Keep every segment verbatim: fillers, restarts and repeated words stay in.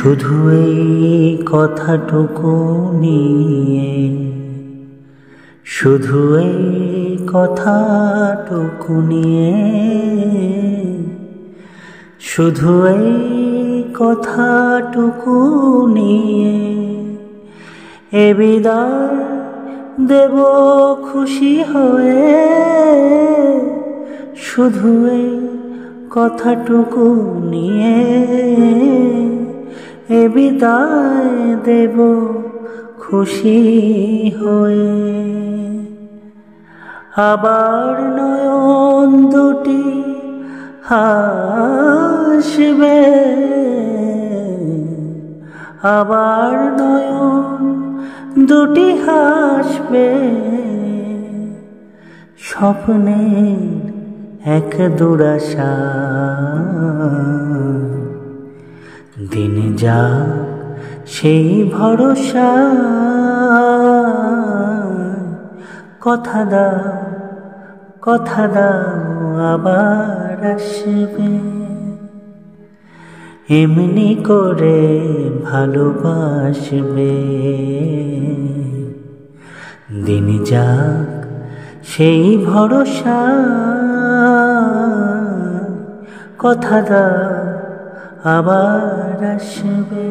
শুধু এই কথাটুকু নিয়ে, শুধু এই কথাটুকু নিয়ে, শুধু এই কথাটুকু নিয়ে এ বিদায় দেব খুশি হয়ে। শুধু এই কথাটুকু নিয়ে এ বিদায় দেব খুশি হয়ে। আবার নয়ন দুটি হাসবে, আবার নয়ন দুটি হাসবে, স্বপ্নের এক দুরাশা। দিন যা সেই ভরসা, কথা দাও কথা দাও আবার আসবে। এমনি করে ভালোবাসবে, দিন যাক সেই ভরসা, কথা দাও আবার আসবে।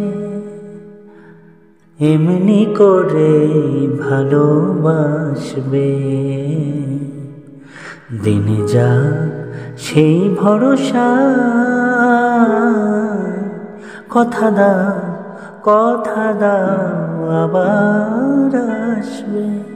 এমনি করে ভালোবাসবে, দিন যাক সেই ভরসা, কথা দাও কথা দাও আবার আসবে।